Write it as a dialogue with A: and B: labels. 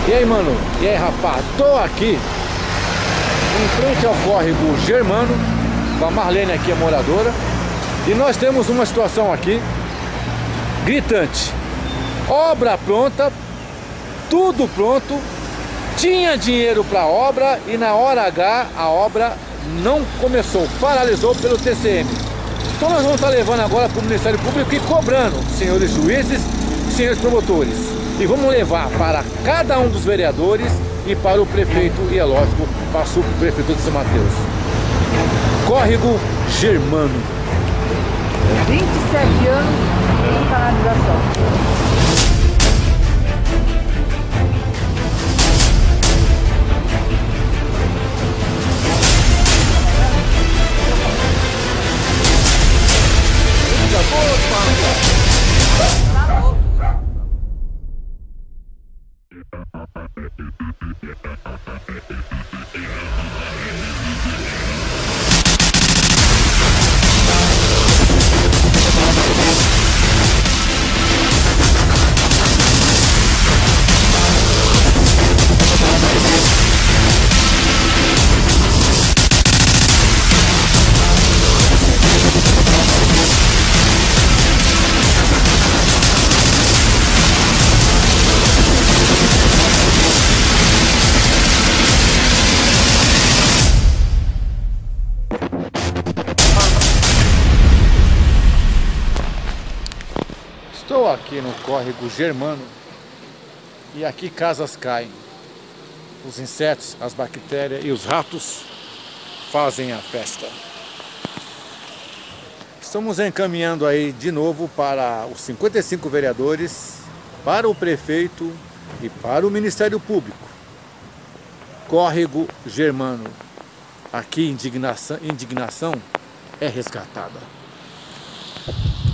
A: E aí, mano? E aí, rapaz? Tô aqui em frente ao córrego Germano, com a Marlene aqui, a moradora. E nós temos uma situação aqui gritante. Obra pronta, tudo pronto, tinha dinheiro para obra e na hora H a obra não começou, paralisou pelo TCM. Então nós vamos estar levando agora para o Ministério Público e cobrando, senhores juízes, senhores promotores. E vamos levar para cada um dos vereadores e para o prefeito, e é lógico, para a subprefeitura de São Mateus. Córrego Germano.
B: 27 anos sem canalização.
A: Estou aqui no córrego Germano e aqui casas caem. Os insetos, as bactérias e os ratos fazem a festa. Estamos encaminhando aí de novo para os 55 vereadores, para o prefeito e para o Ministério Público. Córrego Germano. Aqui indignação é resgatada.